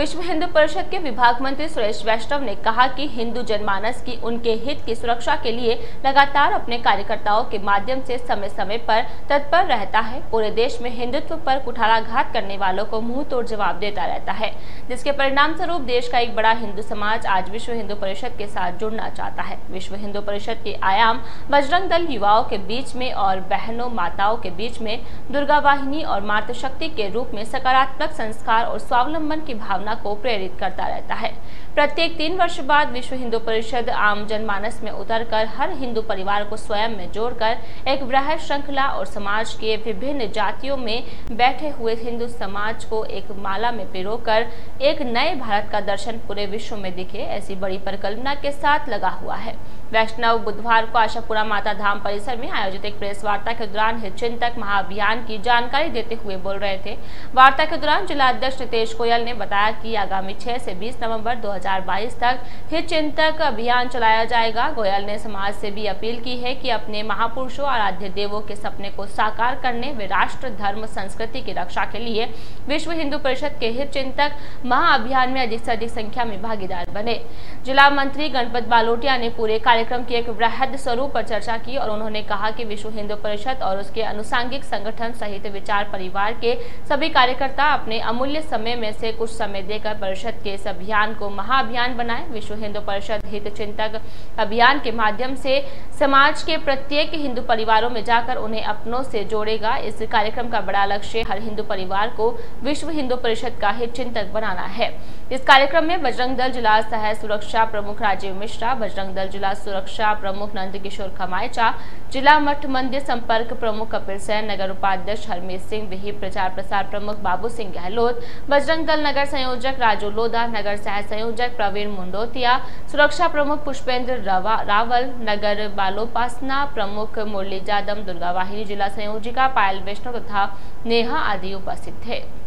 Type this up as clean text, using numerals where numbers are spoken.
विश्व हिंदू परिषद के विभाग मंत्री सुरेश वैष्णव ने कहा कि हिंदू जनमानस की उनके हित की सुरक्षा के लिए लगातार अपने कार्यकर्ताओं के माध्यम से समय समय पर तत्पर रहता है। पूरे देश में हिंदुत्व पर कुठाराघात करने वालों को मुंह तोड़ जवाब देता रहता है, जिसके परिणाम स्वरूप देश का एक बड़ा हिंदू समाज आज विश्व हिंदू परिषद के साथ जुड़ना चाहता है। विश्व हिंदू परिषद के आयाम बजरंग दल युवाओं के बीच में और बहनों माताओं के बीच में दुर्गा वाहिनी और मातृशक्ति के रूप में सकारात्मक संस्कार और स्वावलंबन की भावना को प्रेरित करता रहता है। प्रत्येक 3 वर्ष बाद विश्व हिंदू परिषद आम जनमानस में उतरकर हर हिंदू परिवार को स्वयं में जोड़कर एक वृहद श्रृंखला और समाज के विभिन्न जातियों में बैठे हुए हिंदू समाज को एक माला में पिरोकर एक नए भारत का दर्शन पूरे विश्व में दिखे, ऐसी बड़ी परिकल्पना के साथ लगा हुआ है। वैष्णव बुधवार को आशापुरा माता धाम परिसर में आयोजित एक प्रेस वार्ता के दौरान हितचिंतक महाअभियान की जानकारी देते हुए बोल रहे थे। वार्ता के दौरान जिला अध्यक्ष नितेश गोयल ने बताया कि आगामी 6 से 20 नवंबर 2022 तक हितचिंतक अभियान चलाया जाएगा। गोयल ने समाज से भी अपील की है कि अपने महापुरुषों आराध्य देवों के सपने को साकार करने व राष्ट्र धर्म संस्कृति की रक्षा के लिए विश्व हिंदू परिषद के हितचिंतक महाअभियान में अधिक से अधिक संख्या में भागीदार बने। जिला मंत्री गणपत बालोटिया ने पूरे कार्यक्रम की एक वृहद स्वरूप पर चर्चा की और उन्होंने कहा कि विश्व हिंदू परिषद और उसके अनुसांगिक संगठन सहित विचार परिवार के सभी कार्यकर्ता अपने अमूल्य समय में से कुछ समय देकर परिषद के इस अभियान को महाअभियान बनाएं। विश्व हिंदू परिषद हितचिंतक अभियान के माध्यम से समाज के प्रत्येक हिंदू परिवारों में जाकर उन्हें अपनों से जोड़ेगा। इस कार्यक्रम का बड़ा लक्ष्य हर हिंदू परिवार को विश्व हिंदू परिषद का हितचिंतक बनाना है। इस कार्यक्रम में बजरंग दल जिला सह सुरक्षा प्रमुख राजीव मिश्रा, बजरंग दल जिला सुरक्षा प्रमुख नंद किशोर खमायचा, जिला मठ मंदिर संपर्क प्रमुख कपिल सैन, नगर उपाध्यक्ष हरमीत सिंह, विहिप प्रचार प्रसार प्रमुख बाबू सिंह गहलोत, बजरंग दल नगर संयोजक राजू लोधा, नगर सह संयोजक प्रवीण मुंडोतिया, सुरक्षा प्रमुख पुष्पेंद्र रावल, नगर बालोपासना प्रमुख मुरली जादम, दुर्गा वाहिनी जिला संयोजिका पायल वैष्णव तथा नेहा आदि उपस्थित थे।